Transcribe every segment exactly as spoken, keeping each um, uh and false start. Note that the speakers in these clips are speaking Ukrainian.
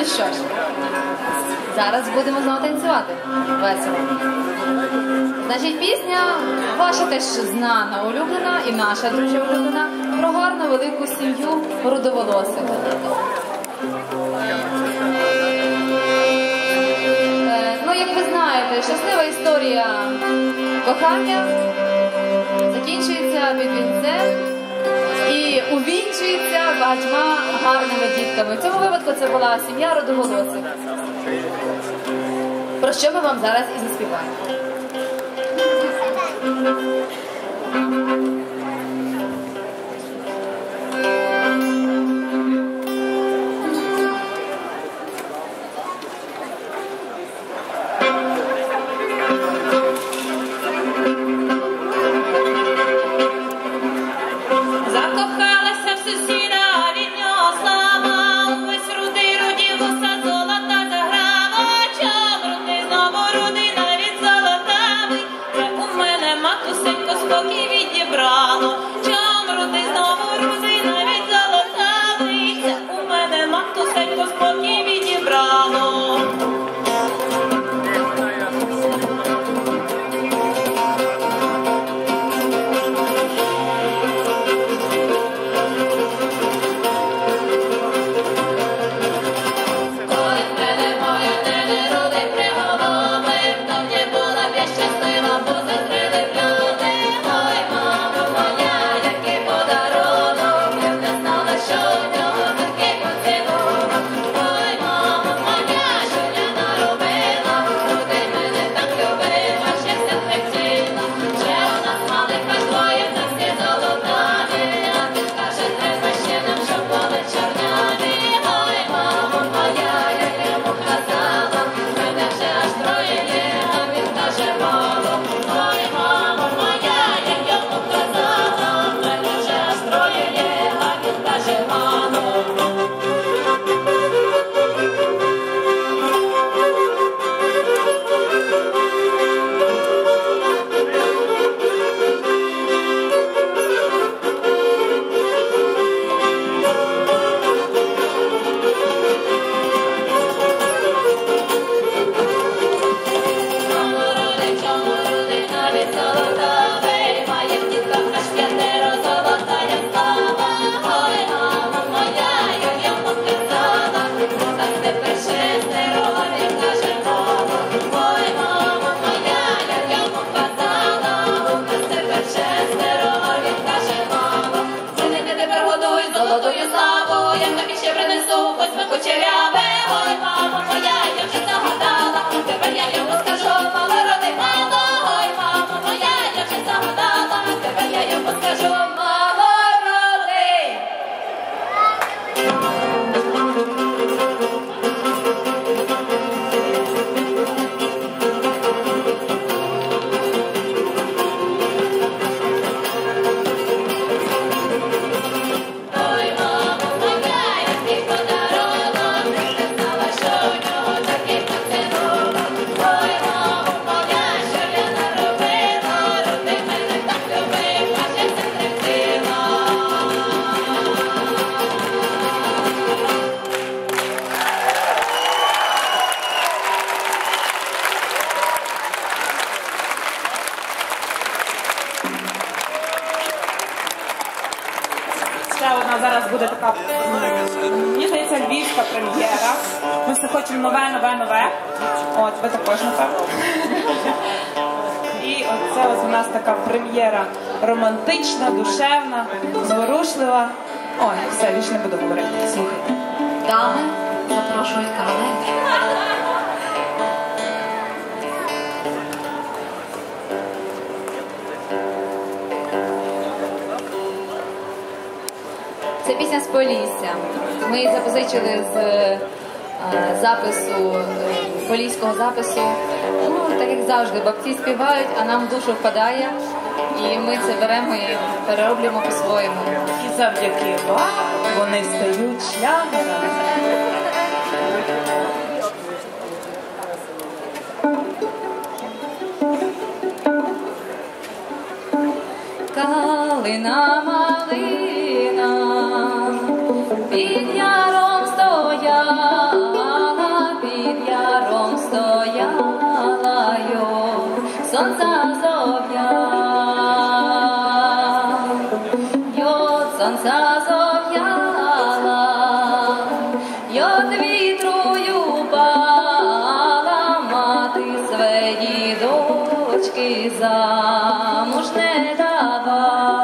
Ну що ж, зараз будемо знову танцювати. Весело. Значить, пісня ваша теж знана, улюблена, і наша дуже улюблена, про гарну велику сім'ю рудоволосих. Ну, як ви знаєте, щаслива історія кохання закінчується під вінцем і увінчується багатьма гарними дітками. В цьому випадку це була сім'я рудоволосих. Про що ми вам зараз і заспіваємо. Зараз буде така, мені здається, львівська прем'єра. Ми все хочемо нове, нове, нове. От, ви також, напевно. І оце ось у нас така прем'єра романтична, душевна, зворушлива. Ой, все, більше не буду говорити. Слухайте. Дами запрошують кавалерів. Це пісня з Полісся. Ми її запозичили з е, запису, е, поліського запису. Ну, так як завжди, бабці співають, а нам в душу впадає. І ми це беремо і перероблюємо по-своєму. І завдяки вам вони стають шлягерами. Калина малина під яром стояла, ти замуж не давав.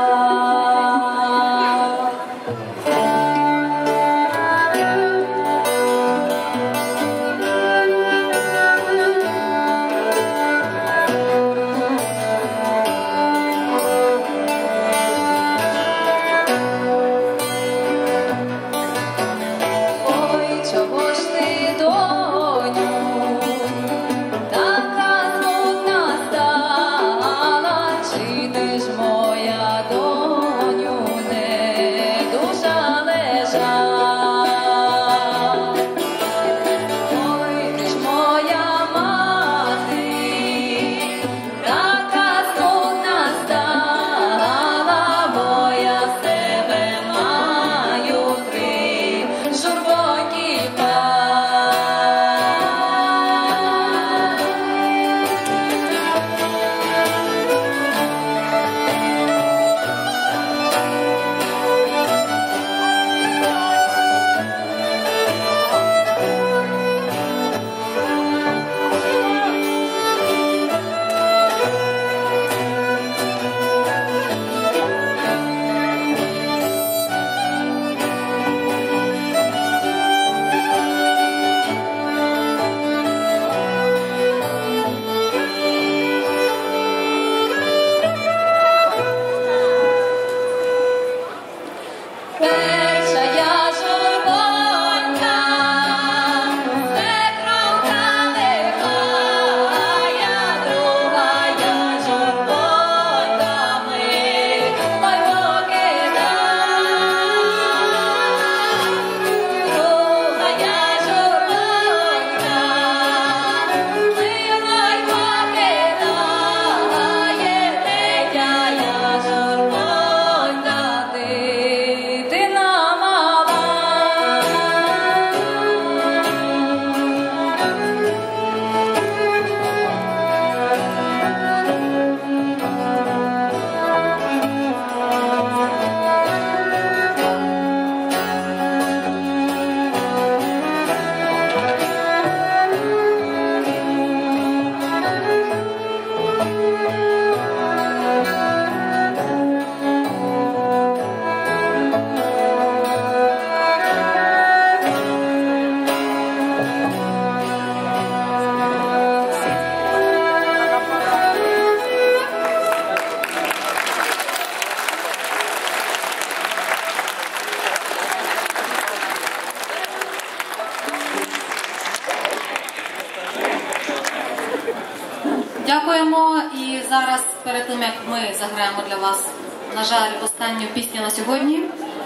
Дякуємо. І зараз, перед тим, як ми заграємо для вас, на жаль, останню пісню на сьогодні.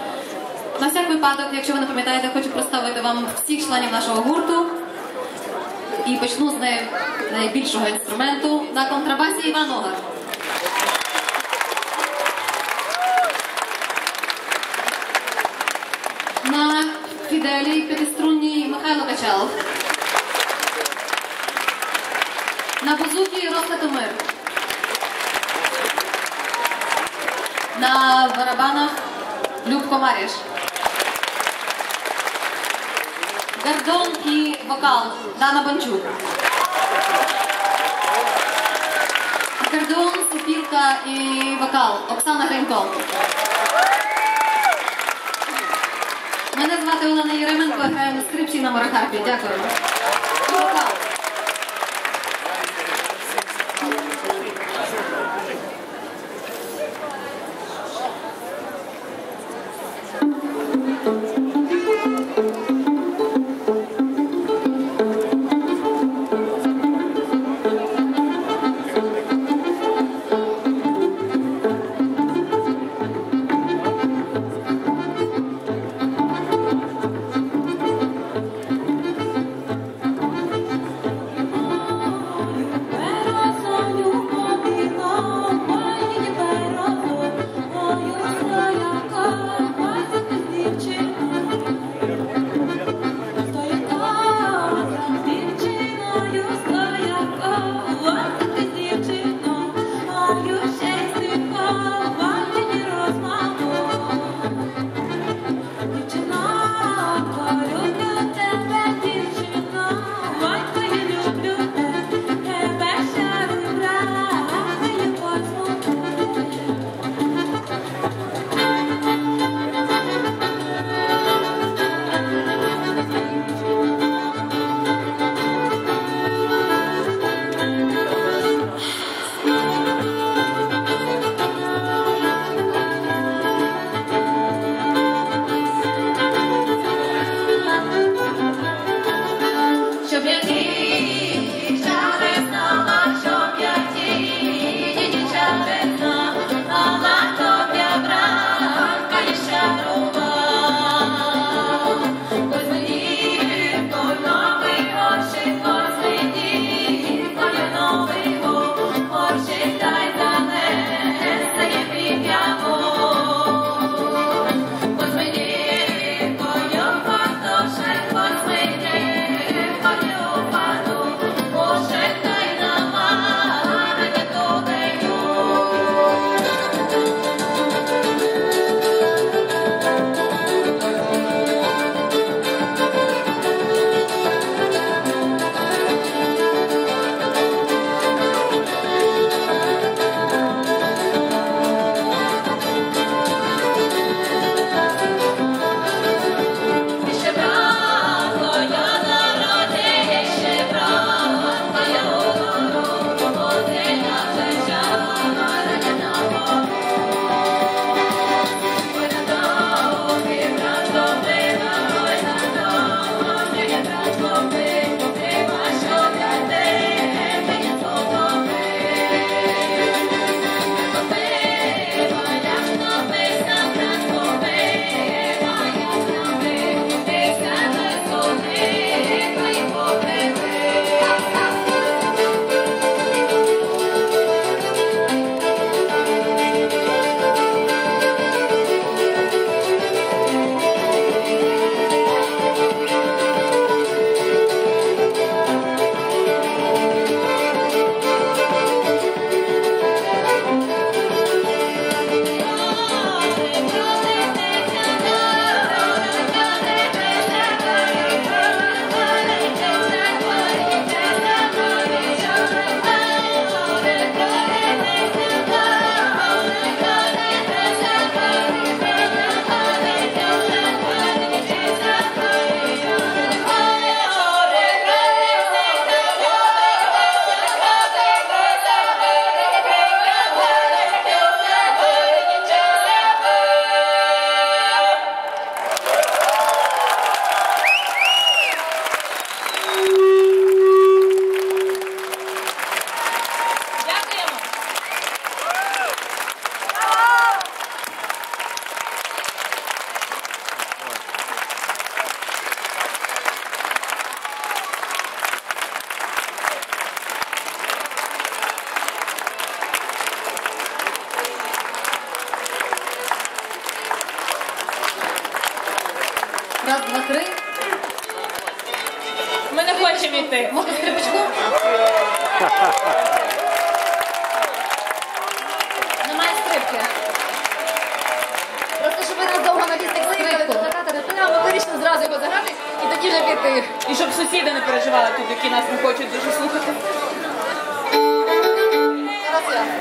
На всяк випадок, якщо ви не пам'ятаєте, хочу представити вам всіх членів нашого гурту. І почну з най... найбільшого інструменту. На контрабасі Іван Огар. На фіделі п'ятиструнній Михайло Качалов. На бузукі Ростатомир. На барабанах Любко Маріш. Гордон і вокал Дана Бончук. Акордеон, сопілка і вокал Оксана Гринько. Мене звати Олена Єременко, граю на скрипці на марахарпі. Дякую. І вокал. ми не хочемо йти. Можна скрипочку? Немає скрипки. Просто, щоб ви нас довго на пісні кликали, то ми вирішили зразу його заграти і тоді вже піти. І щоб сусіди не переживали тут, які нас не хочуть дуже слухати. Зараз я.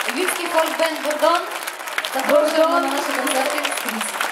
Львівський фольк-бенд Бурдон. Запрошуємо на наші концерти скрізь.